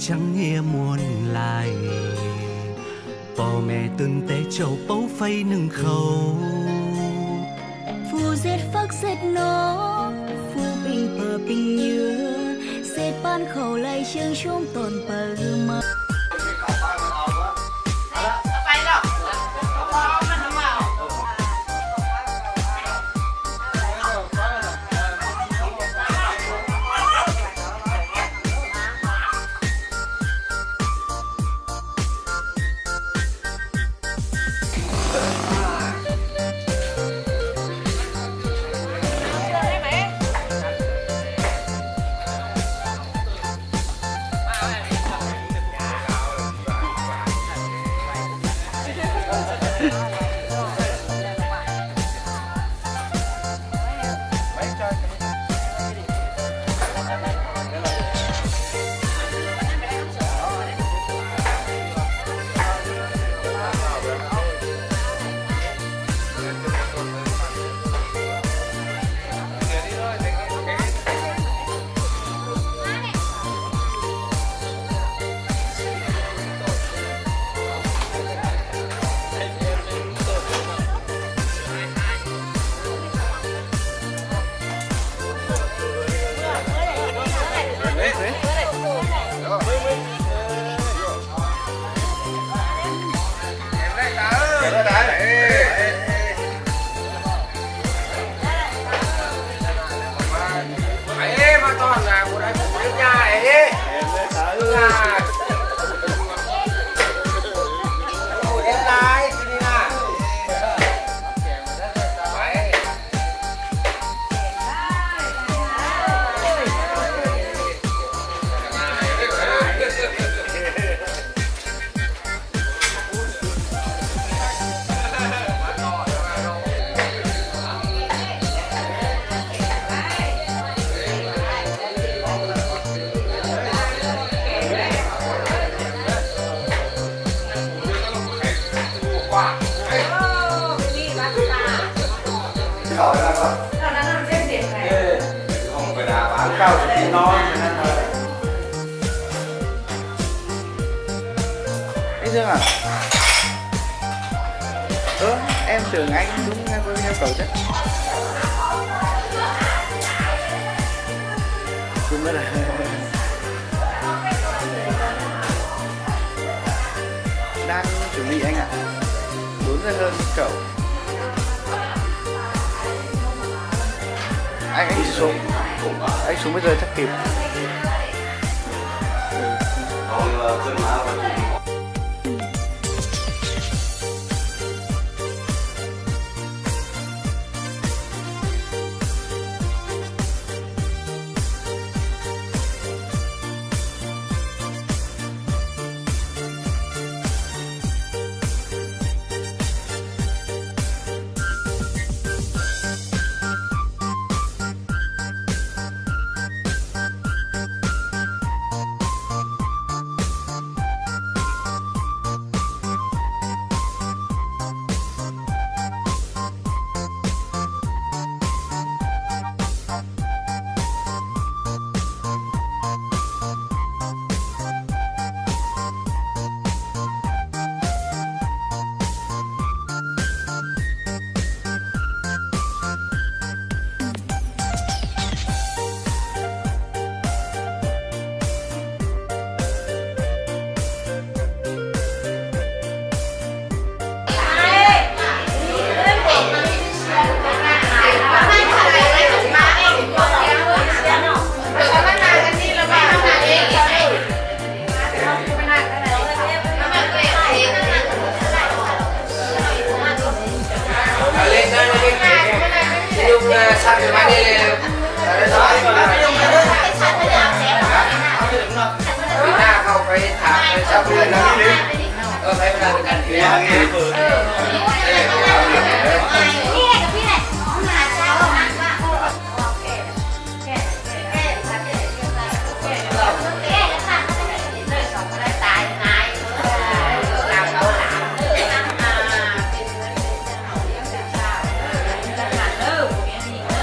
chẳng nghe muôn lại bỏ mẹ từng té châu bấu phay nâng khâu phù giết phắc giết nó phù bình bờ bình nhựa giết ban khẩu lại chương chúng tồn bờ mà cao thì non anh Dương à? Em tưởng anh cũng với nhau cầu chứ. Cũng là đang chuẩn bị anh ạ. 4 giờ hơn cậu. Anh xuống. Anh xuống bây giờ chắc kịp.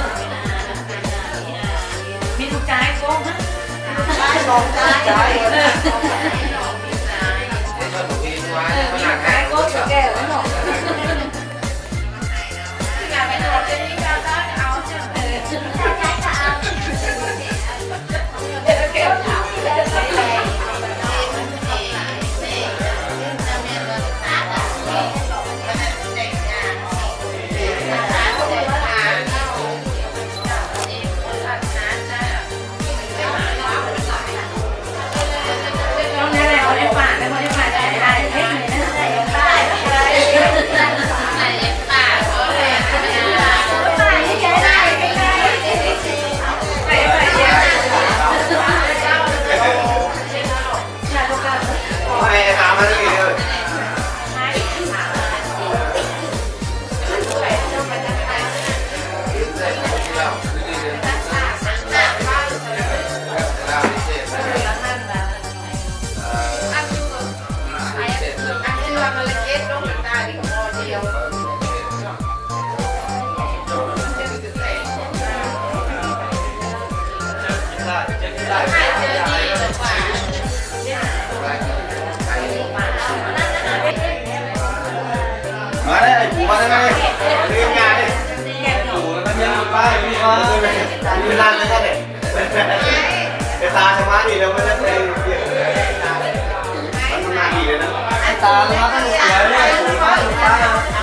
Trái มาได้ปูมาได้ไหมเรื่องงานดิปูมันยังไปมีมามีร้านนั่นแหละไอ้ตาชะมัดดีแล้วไม่ได้ไปเกี่ยวมันทำงานดีเลยนะไอ้ตาชะมัดต้องเสียเลยปูมาปูมา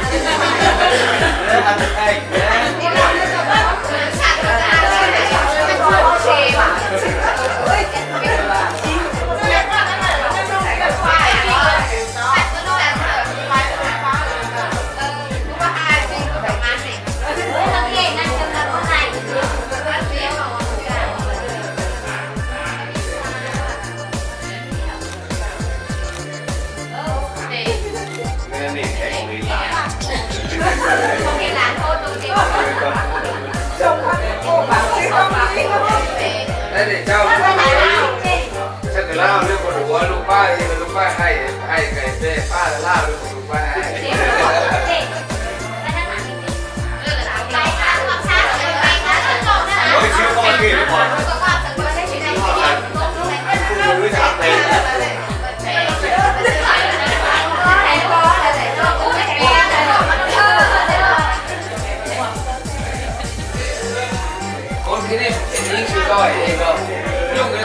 เนี่ยทำไอ้นั่นเด็กเจ้าฉันจะเล่าเรื่องคนหัวลูกป้าที่มันลูกป้าให้ไก่เต้ป้าจะเล่าเรื่องคนลูกป้าให้โอ้ยชื่อพ่อพี่ไม่พอคุณรู้จักเพลงคนที่นี่นี่คือก้อยเองก็ยุ่งเลย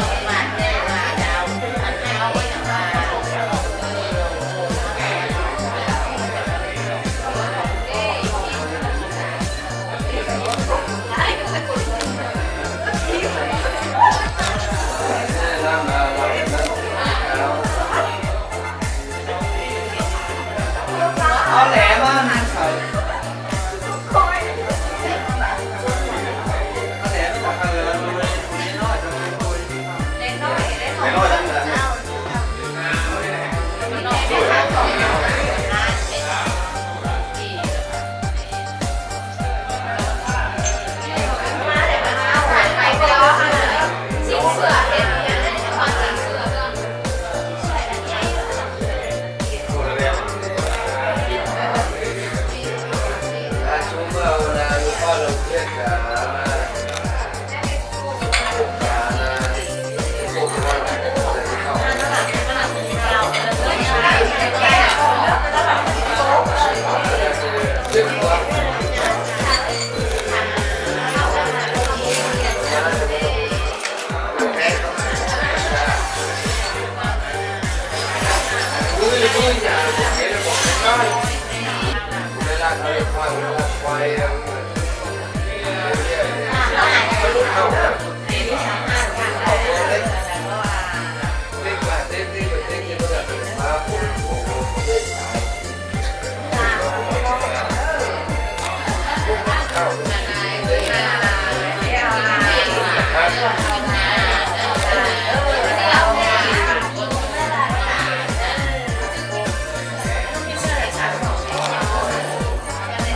เอาแหลมมานั่งเฉย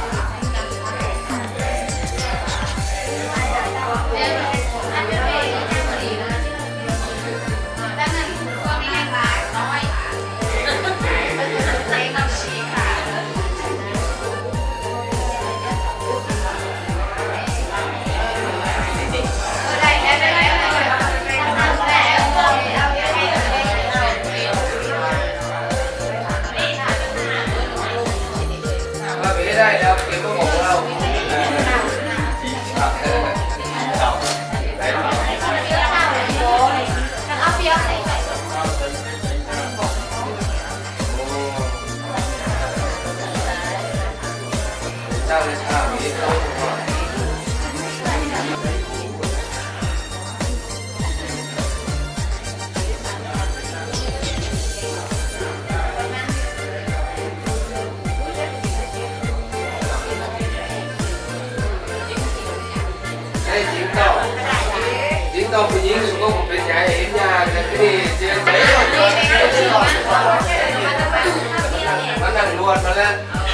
Hãy subscribe cho kênh Ghiền Mì Gõ để không bỏ lỡ แล้วเก็บก็บอกเราเจ้าเลยข้าวมีเขาเราผู้หญิงสุขภาพเป็นใหญ่เห็นยาแต่ที่เจียงไปมันนั่งนวดมาแล้ว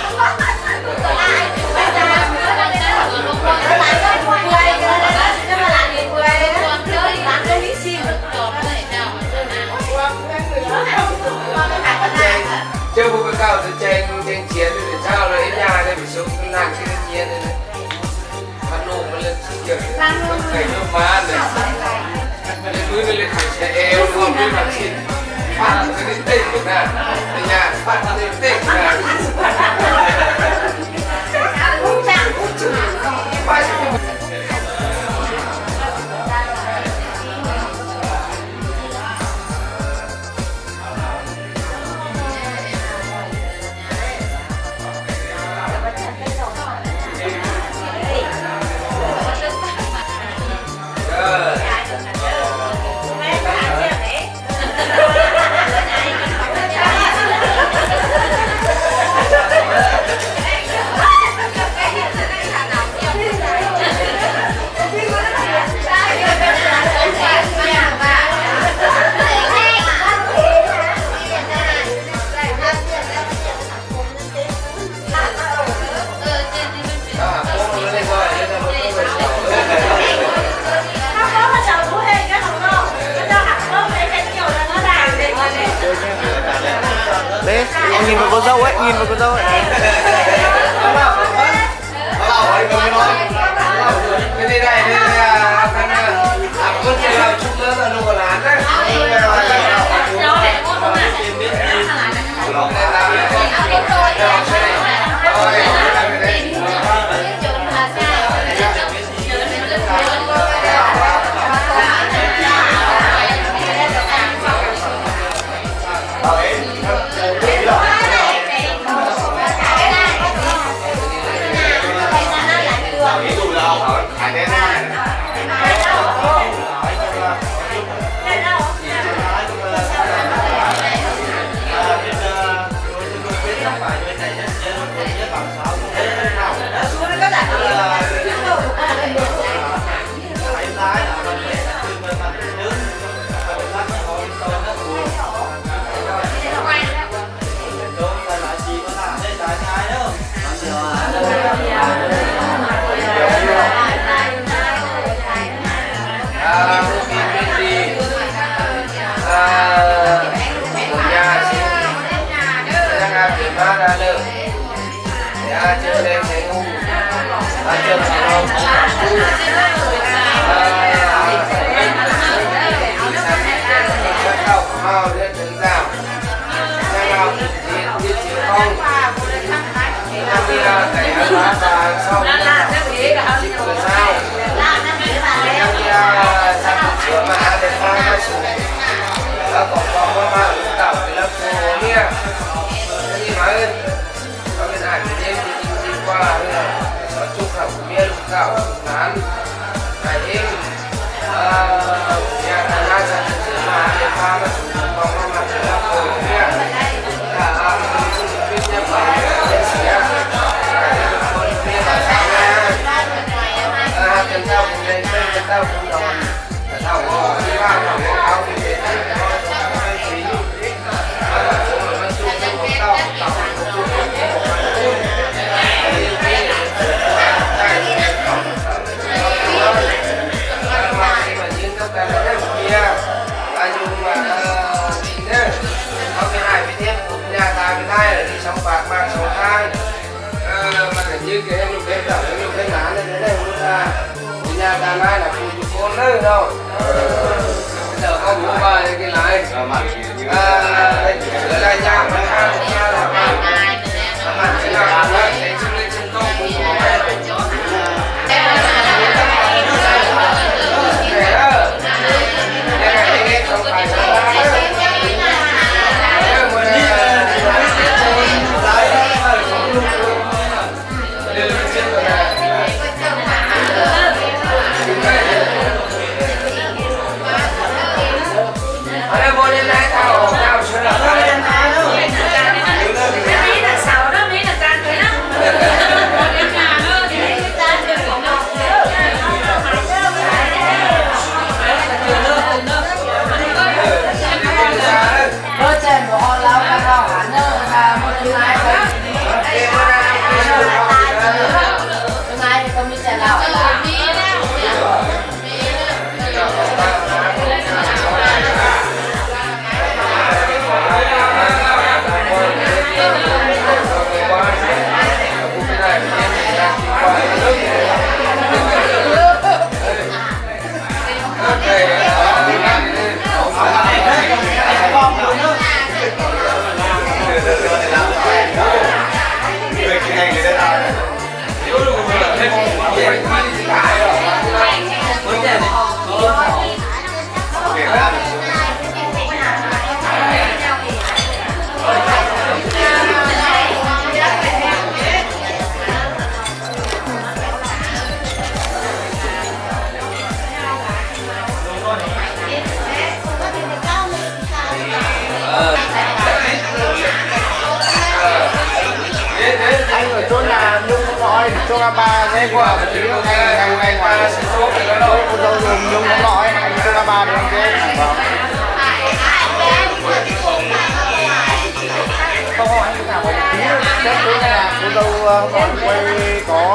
เจ้าผู้เป็นเก้าจะแจงเฉียนเป็นเจ้าเลยเห็นยาเลยไปสุกนั่งที่เฉียนเลยมันนุ่มมันเลยเกี่ยวมันใส่เนื้อม้าเลยมันเลยมือมันเลยขัดเอวรวมด้วยแบบชิ้นฟาดมันเลยเต้นอยู่นะแต่ยาฟาดมันเลยเต้นอยู่นะ nhìn vào con dâu ấy, nhìn vào con dâu ấy. Cái này này là con kia làm chút nữa là nó còn lán đấy. là bà sẽ qua một tí ngày qua số cái đó cô dâu dùng không lõi anh cho là bà được chứ không hỏi anh nào một tí chắc tối là cô dâu còn quay có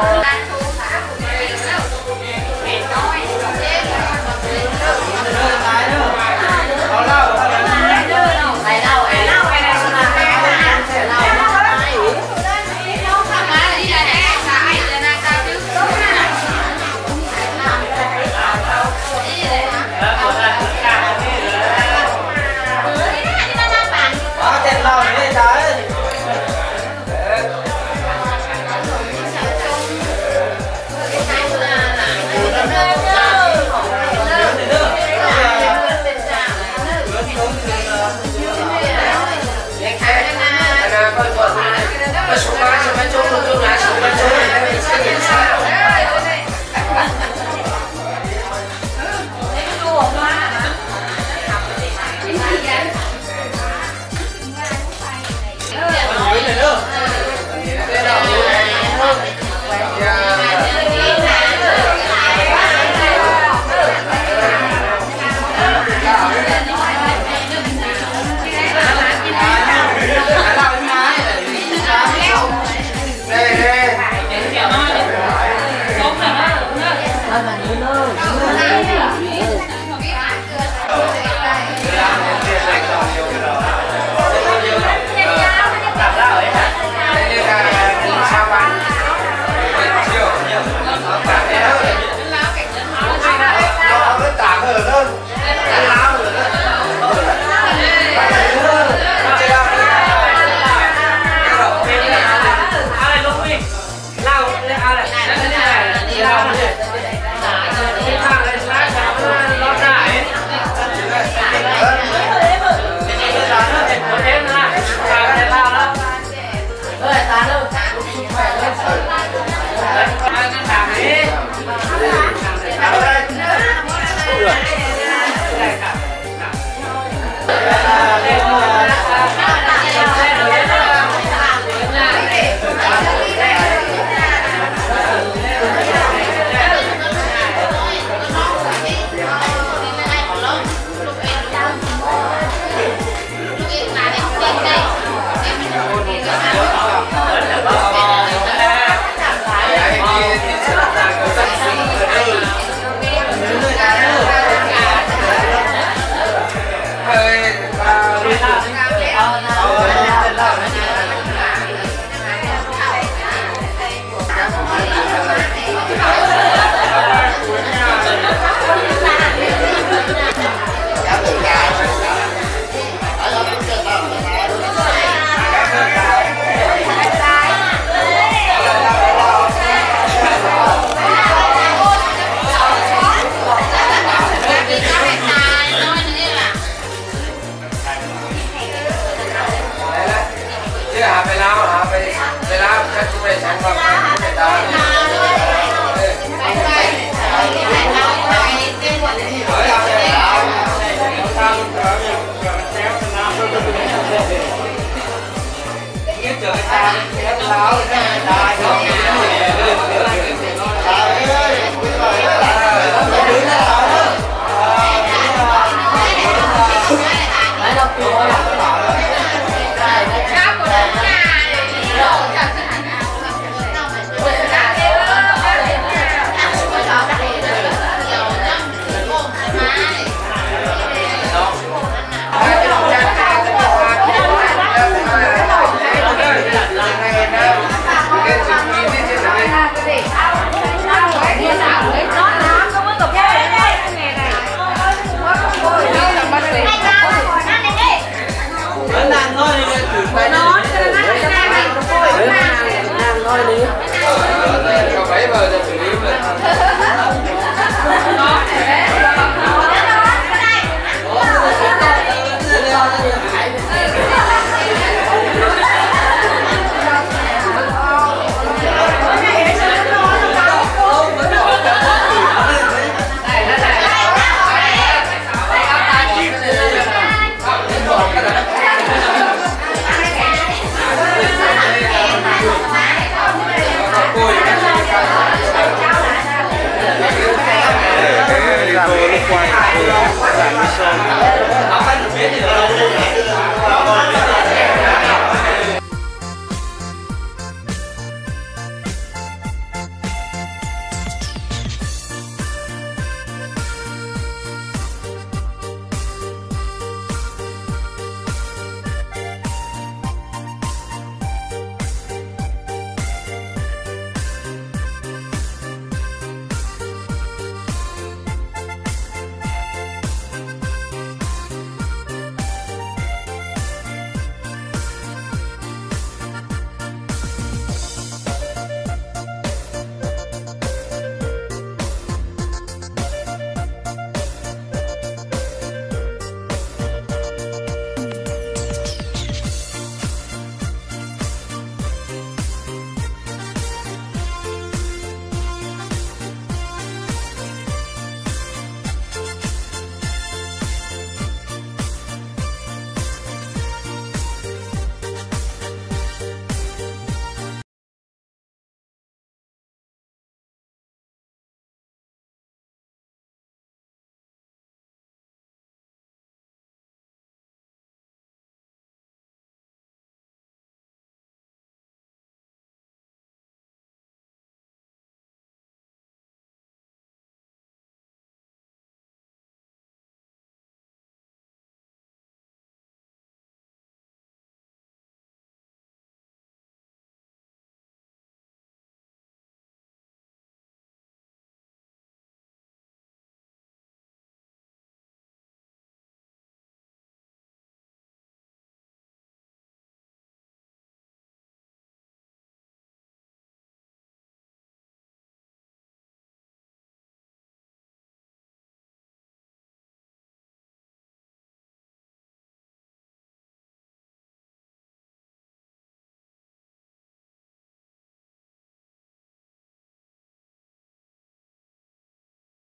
quay của bạn Mission.